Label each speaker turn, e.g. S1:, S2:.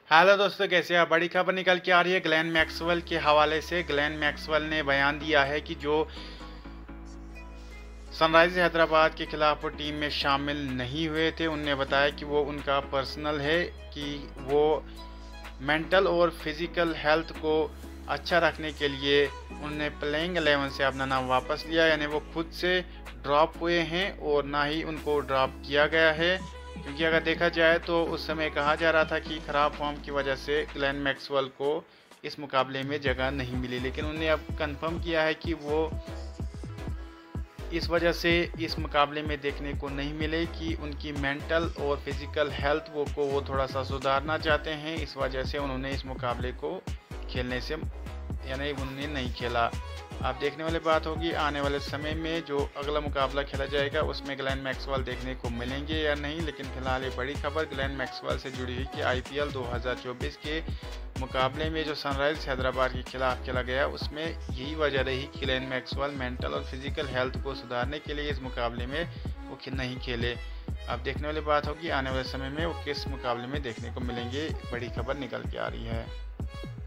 S1: Hello दोस्तों, कैसे आप। बड़ी खबर निकल के आ रही है ग्लेन मैक्सवेल के हवाले से। ग्लेन मैक्सवेल ने बयान दिया है कि जो सनराइज हैदराबाद के खिलाफ वो टीम में शामिल नहीं हुए थे, उनने बताया कि वो उनका पर्सनल है कि वो मेंटल और फिजिकल हेल्थ को अच्छा रखने के लिए उन्होंने प्लेइंग 11 से अपना नाम वापस लिया, यानी वो खुद से ड्रॉप हुए हैं और ना ही उनको ड्रॉप किया गया है। क्योंकि अगर देखा जाए तो उस समय कहा जा रहा था कि ख़राब फॉर्म की वजह से ग्लेन मैक्सवेल को इस मुकाबले में जगह नहीं मिली, लेकिन उन्होंने अब कंफर्म किया है कि वो इस वजह से इस मुकाबले में देखने को नहीं मिले कि उनकी मेंटल और फिज़िकल हेल्थ वो थोड़ा सा सुधारना चाहते हैं। इस वजह से उन्होंने इस मुकाबले को खेलने से यानी उन्होंने नहीं खेला। आप देखने वाली बात होगी आने वाले समय में जो अगला मुकाबला खेला जाएगा उसमें ग्लेन मैक्सवेल देखने को मिलेंगे या नहीं। लेकिन फिलहाल ये बड़ी खबर ग्लेन मैक्सवेल से जुड़ी हुई कि आईपीएल 2024 के मुकाबले में जो सनराइज हैदराबाद के खिलाफ खेला गया उसमें यही वजह रही कि ग्लेन मैक्सवेल मेंटल और फिजिकल हेल्थ को सुधारने के लिए इस मुकाबले में वो नहीं खेले। अब देखने वाली बात होगी आने वाले समय में वो किस मुकाबले में देखने को मिलेंगे। बड़ी खबर निकल के आ रही है।